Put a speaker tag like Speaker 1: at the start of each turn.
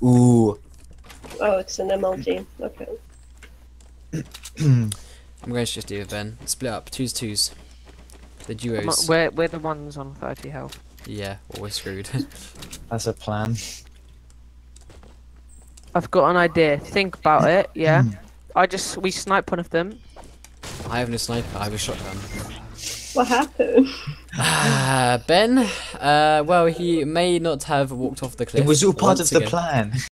Speaker 1: Ooh.
Speaker 2: Oh, it's an MLG. Okay.
Speaker 3: I'm going to just do it, Ben. Split up. Twos. The duos.
Speaker 4: We're the ones on 30 health.
Speaker 3: Yeah, well, we're screwed.
Speaker 1: That's a plan.
Speaker 4: I've got an idea. Think about it. Yeah. We snipe one of them.
Speaker 3: I have no sniper. I have a shotgun.
Speaker 2: What happened?
Speaker 3: Ben, well, he may not have walked off the cliff.
Speaker 1: It was all part
Speaker 3: once
Speaker 1: of the
Speaker 3: again.
Speaker 1: plan.